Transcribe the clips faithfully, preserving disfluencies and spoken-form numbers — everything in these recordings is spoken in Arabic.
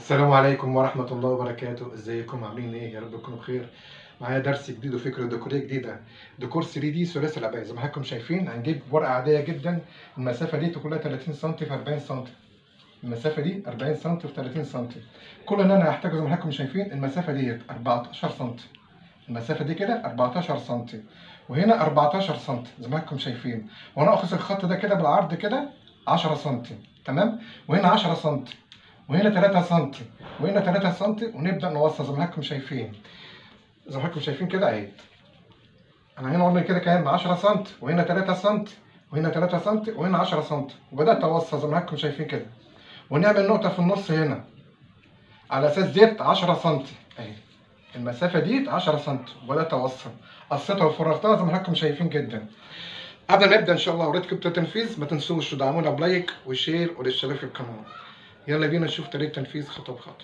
السلام عليكم ورحمة الله وبركاته، ازيكم عاملين ايه؟ يا رب تكونوا بخير. معايا درس جديد وفكرة ديكورية جديدة، ديكور ثري دي ثلاثي الابعاد. زي ما حضراتكم شايفين هنجيب ورقة عادية جدا، المسافة دي كلها تلاتين سم في أربعين سم، المسافة دي أربعين سم في تلاتين سم. كل اللي انا هحتاجه زي ما حضراتكم شايفين المسافة ديت أربعتاشر سم، المسافة دي كده أربعتاشر سم، وهنا أربعتاشر سم زي ما حضراتكم شايفين، وانا اقص الخط ده كده بالعرض كده عشرة سم، تمام؟ وهنا عشرة سم، وهنا تلاتة سم، وهنا تلاتة سم، ونبدا نوصل زي ما حضراتكم شايفين. زي ما حضراتكم شايفين كده اهي. انا هنا قلنا كده كام؟ عشرة سم، وهنا تلاتة سم، وهنا تلاتة سم، وهنا عشرة سم، وبدات اوصل زي ما حضراتكم شايفين كده. ونعمل نقطه في النص هنا على اساس ديت عشرة سم اهي. المسافه ديت عشرة سم، وبدات اوصل، قصيتها وفرغتها زي ما حضراتكم شايفين جدا. قبل ما نبدا ان شاء الله وريتكم التنفيذ، ما تنسوش تدعمونا بلايك وشير والاشتراك في القناه. يلا بينا نشوف طريقه تنفيذ خطوه بخطوه.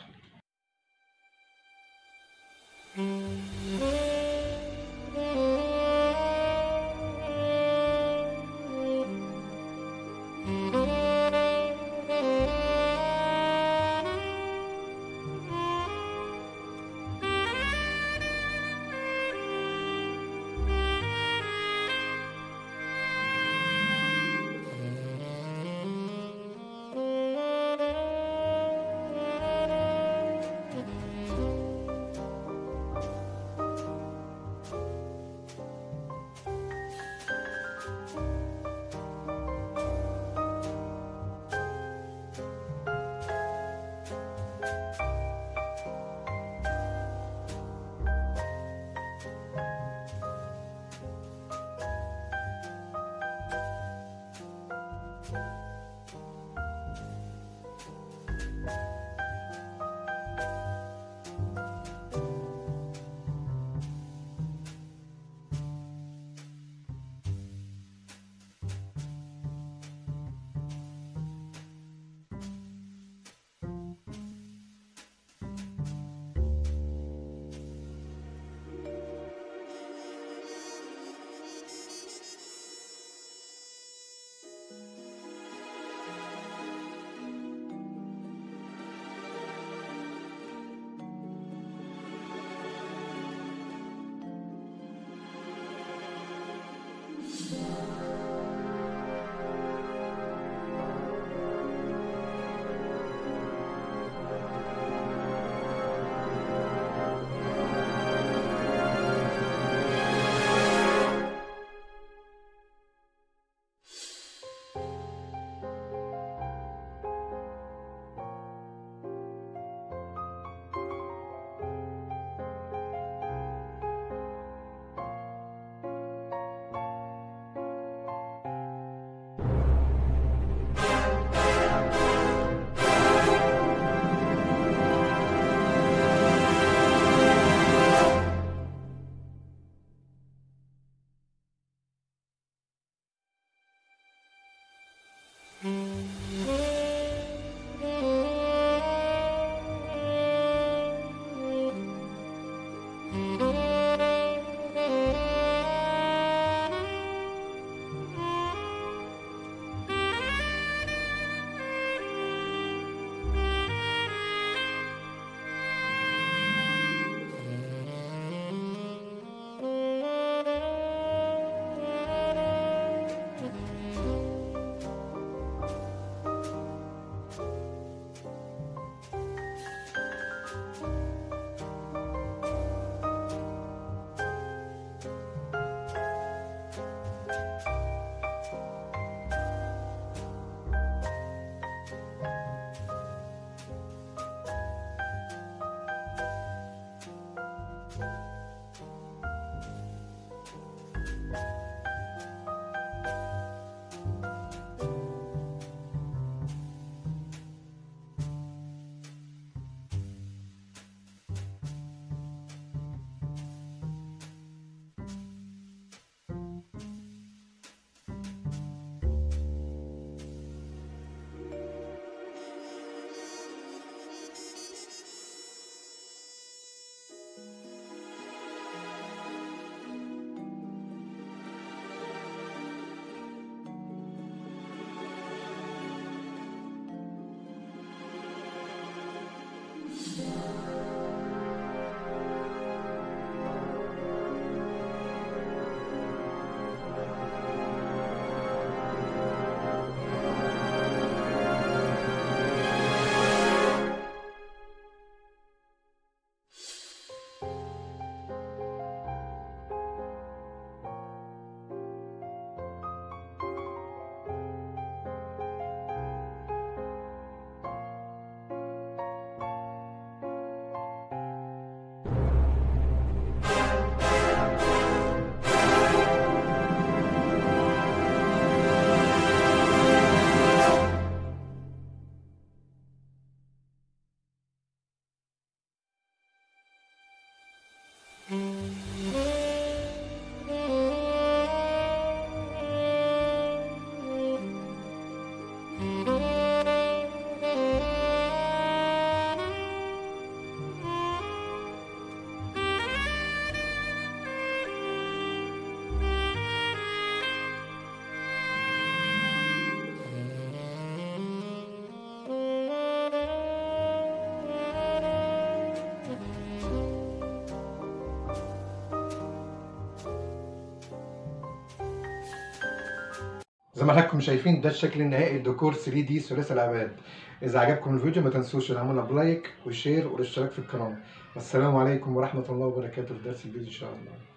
زي ما حضراتكم شايفين ده الشكل النهائي لديكور ثري دي ثلاثي الابعاد. اذا عجبكم الفيديو ما تنسوش تعملوا بلايك وشير والاشتراك في القناه. والسلام عليكم ورحمه الله وبركاته في درس الفيديو ان شاء الله.